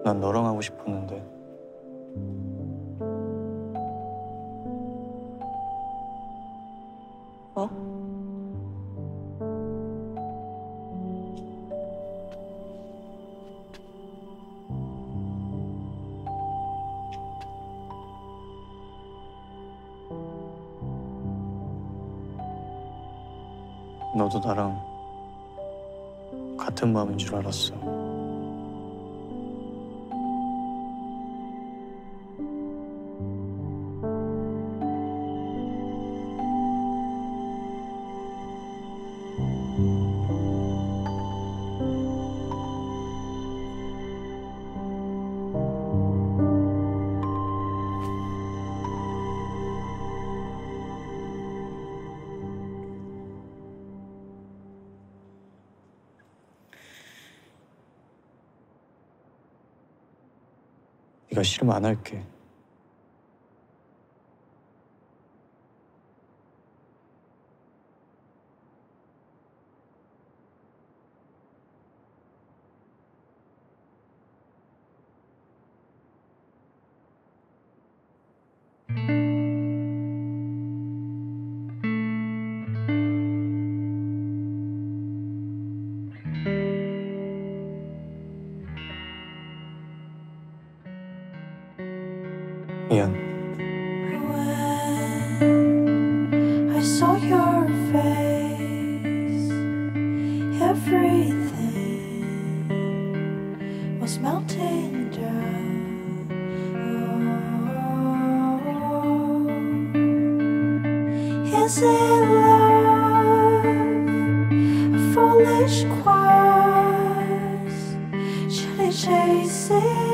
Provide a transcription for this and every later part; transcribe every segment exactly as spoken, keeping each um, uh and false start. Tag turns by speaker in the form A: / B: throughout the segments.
A: 난 너랑 하고 싶었는데.
B: 뭐?
A: 너도 나랑 같은 마음인 줄 알았어. 네가 싫으면 안 할게. 미안.
C: When I saw your face, everything was melting down. Oh, is it love, a foolish quest? Should I chase it?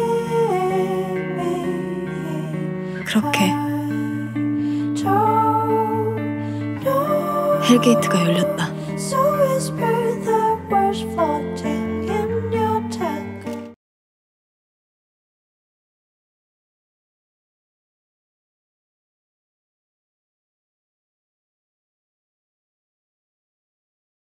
B: 그렇게 헬게이트가 열렸다.